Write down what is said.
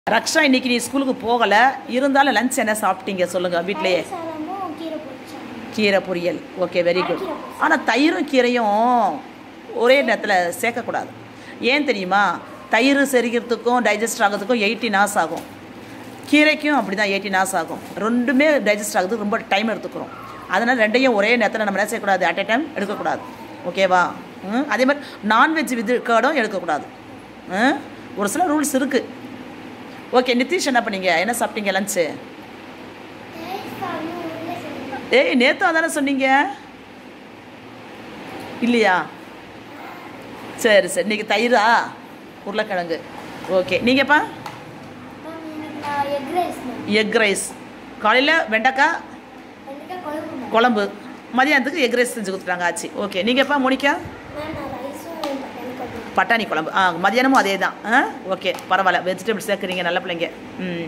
ரக்ஷா இன்னைக்கு நீ ஸ்கூலுக்கு போகலை, இருந்தாலும் லஞ்ச் என்ன சாப்பிட்டீங்க சொல்லுங்கள் வீட்டிலையே? கீரை பொரியல். Okay, very good. ஆனால் தயிரும் கீரையும் ஒரே நேரத்தில் சேர்க்கக்கூடாது. ஏன் தெரியுமா? தயிர் செரிக்கிறதுக்கும் டைஜஸ்ட் ஆகிறதுக்கும் 18 hours ஆகும். கீரைக்கும் அப்படி தான் 18 hours ஆகும். ரெண்டுமே டைஜஸ்ட் ஆகிறதுக்கு ரொம்ப டைம் எடுத்துக்கிறோம். அதனால் ரெண்டையும் ஒரே நேரத்தில் நம்ம என்ன செய்யக்கூடாது, அட் எ டைம் எடுக்கக்கூடாது. ஓகேவா? அதே மாதிரி நான்வெஜ் வித் கேர்டும் எடுக்கக்கூடாது. ஒரு சில ரூல்ஸ் இருக்குது. ஓகே, நிதிஷ் என்ன பண்ணீங்க? என்ன சாப்பிட்டீங்க லஞ்சு? ஏய், நேற்று அதானே சொன்னீங்க இல்லையா? சரி சரி, இன்றைக்கி தயிரா உருளைக்கிழங்கு. ஓகே, நீங்கள்ப்பா? Egg rice. காலையில் வெண்டைக்காய் குழம்பு, மதியானத்துக்கு எக் ரைஸ் செஞ்சு கொடுத்துட்டாங்க. ஆச்சு. ஓகே, நீங்கள்ப்பா மோனிகா? பட்டாணி குழம்பு. மதியானமும் அதே தான். ஓகே, பரவாயில்ல, வெஜிடபிள்ஸ் சேர்க்குறீங்க, நல்ல பிள்ளைங்க.